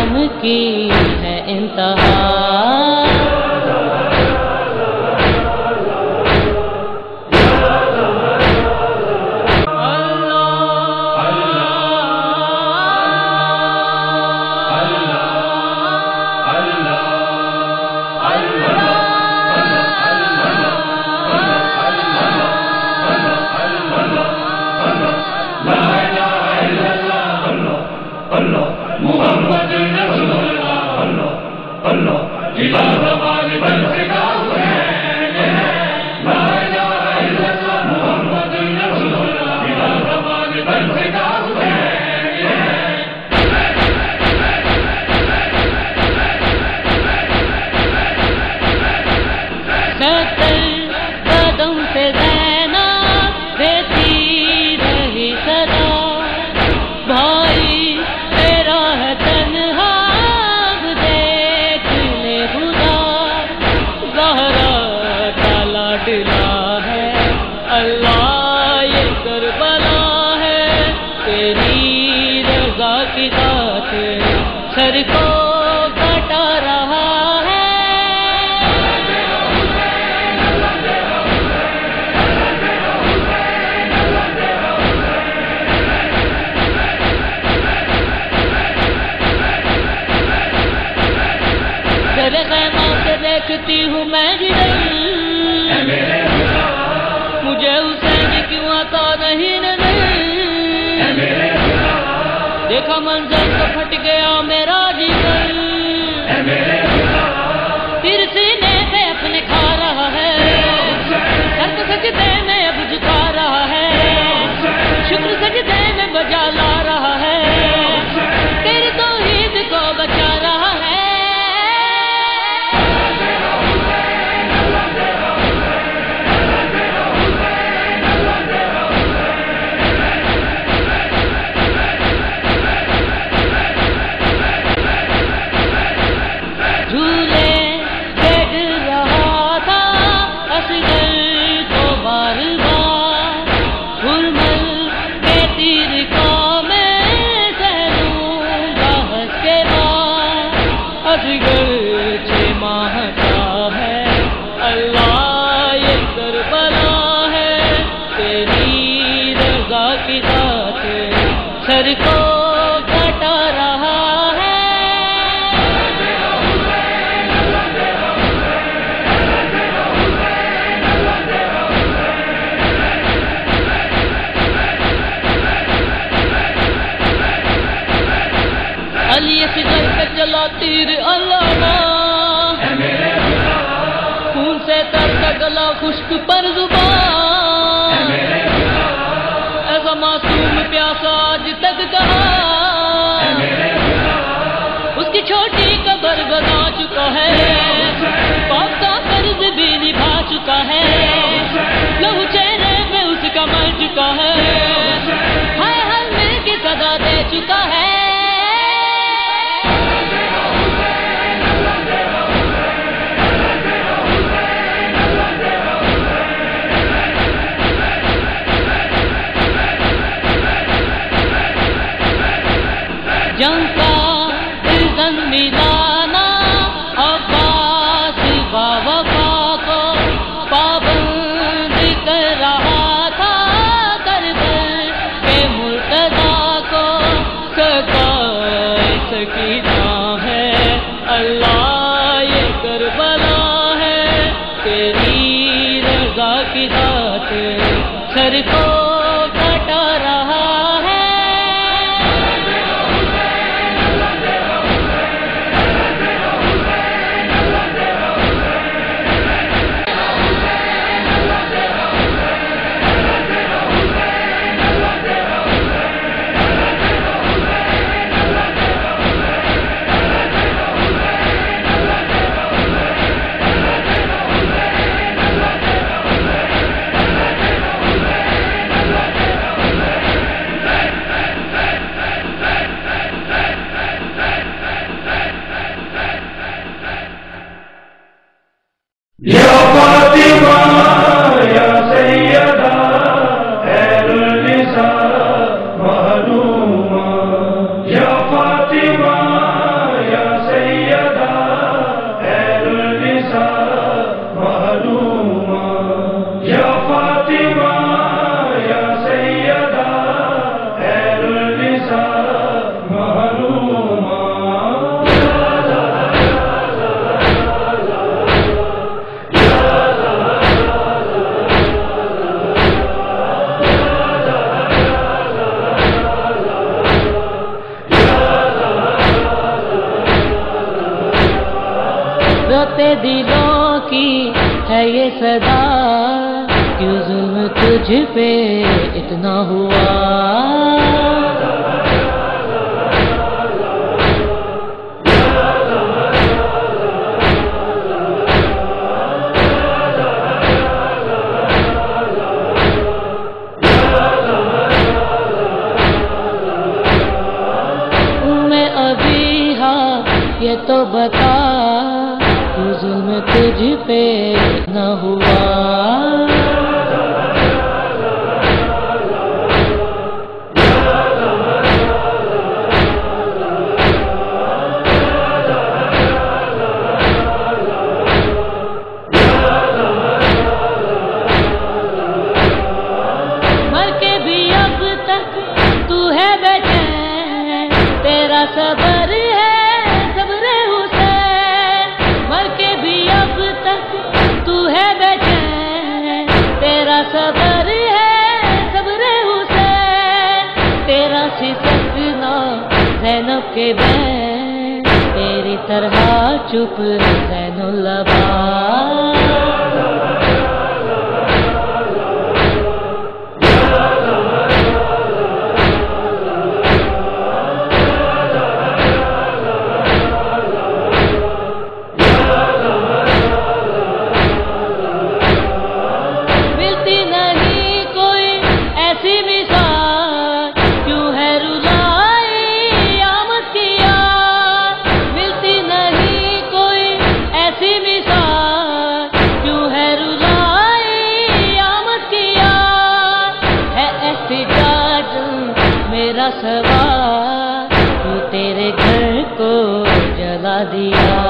غم کی ہے انتہا. اللہ یہ کربلا ہے تیری رضا کی ذات سر کو کٹا رہا ہے. تیرے خیمہ سے دیکھتی ہوں میں جدھر مجھے حسین کیوں آتا نہیں نظر. دیکھا منظر تو پھٹ گیا میرا جگر. تیر سینے پہ اپنے کھا رہا ہے سر کو سجدے میں اب جھکا رہا ہے. شکر سجدے میں بجا لا رہا ہے تیری توحید کو بچا رہا ہے. اللہ یہ کربلا ہے تیری رضا کی ذات سر کو کٹا رہا ہے. علی اصغر پہ چلا تیر علامہ خون سے تر کا گلا خشک پر زبان. ایسا معصوم پیاسا آج تک کہا اس کی چھوٹی قبر بنا چکا ہے پاک کا قرض بھی نبھا چکا ہے. لہو چہرے پہ اس کا مر چکا ہے ہائے ہر مل کی صدا دے چکا ہے. جنگ کا ایندھن ملانا عباس باوفا کو پابند کر رہا تھا کربل کے مرتضیٰ کو. سکینہ ہے اللہ یہ کربلا ہے تیری رضا کی ذات سر کو کٹا رہا ہے. روتے دلوں کی ہے یہ صدا، کیوں ظلم تجھ پہ اتنا ہوا؟ یہ تو بتا کیوں ظلم تجھ پہ نہ ہوا؟ مر کے بھی اب تک تو ہے بیچین، تیرا صبر ہے صبر ہے صبر حسین، تیرا سکنا زینب کے بین، تیری طرح چپ زین العباد۔ میرا سوال تو تیرے گھر کو جلا دیا۔